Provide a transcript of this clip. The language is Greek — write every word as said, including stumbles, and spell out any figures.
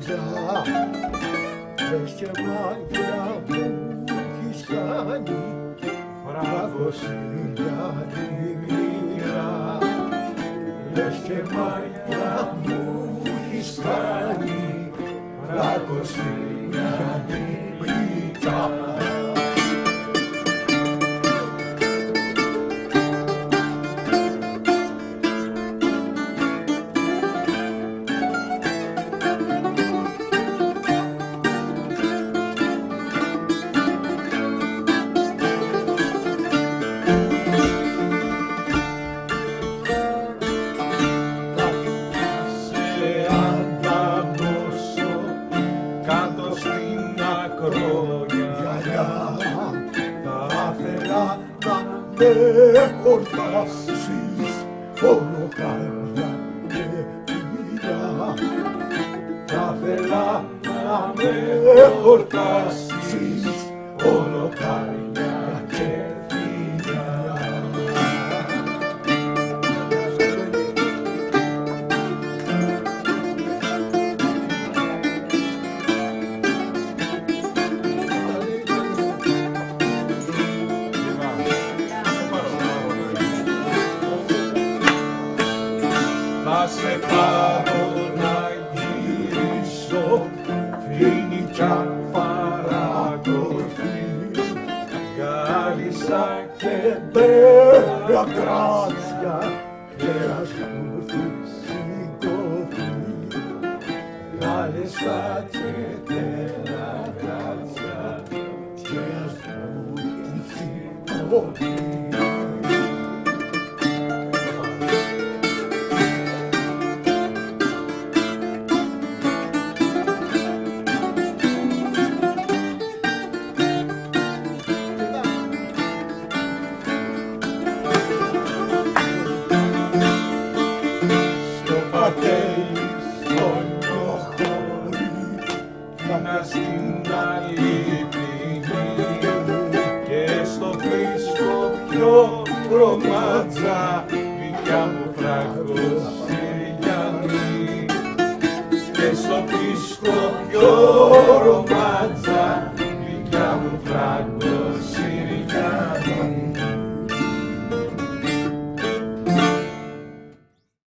μάτια, λες και μάτια μου έχεις κάνει φραγκοσύνια τη μοίρα. Λες και μάτια μου έχεις κάνει φραγκοσύνια τη μοίρα. Με χορτάσεις όλο καρδιά και φιλιά. Θα θέλα να με χορτάσεις όλο καρδιά και φιλιά. Θα σε πάρω να γυρίσω, φοινικιά παρακορφή, γάλισσα και μπέρα κράτσια και ας μου σηκωθεί. Γάλισσα και μπέρα κράτσια και ας μου σηκωθεί. Να στην αλήθεια και στο πίσω πιο προμάτσα δικιά μου φραγκοσυριανή και στο πίσω πιο ρομάτσα